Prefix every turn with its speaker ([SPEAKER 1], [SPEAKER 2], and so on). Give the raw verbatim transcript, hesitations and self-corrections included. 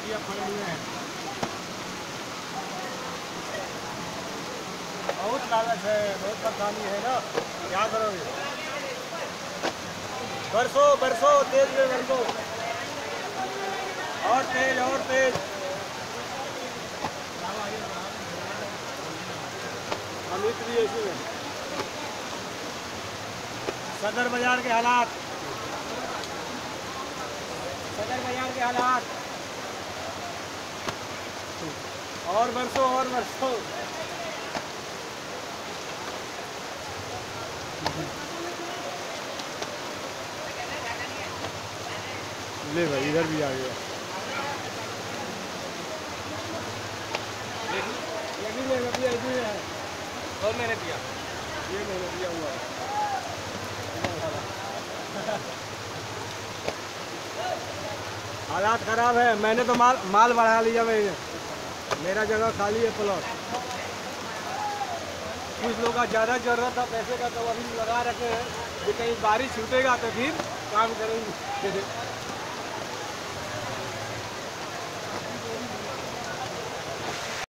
[SPEAKER 1] सब्जियाँ पड़े हुए हैं। बहुत लागत है, बहुत परेशानी है ना, क्या करोगे? बरसो बरसो तेज में बरसो, और तेज और तेज। अमित भी ऐसे में। सदर बाजार के हालात, सदर बाजार के हालात, और बरसो और बरसो। ले भाई इधर भी आ गया। ये भी मैंने दिया, ये भी है। और मैंने दिया, ये मैंने दिया हुआ है। हालात खराब है। मैंने तो माल माल बढ़ा लिया। मैंने, मेरा जगह खाली है प्लॉट। कुछ लोग का ज़्यादा ज़रूरत था पैसे का, तो अभी लगा रखे हैं कि कहीं बारिश छूटेगा तो फिर काम करेंगे।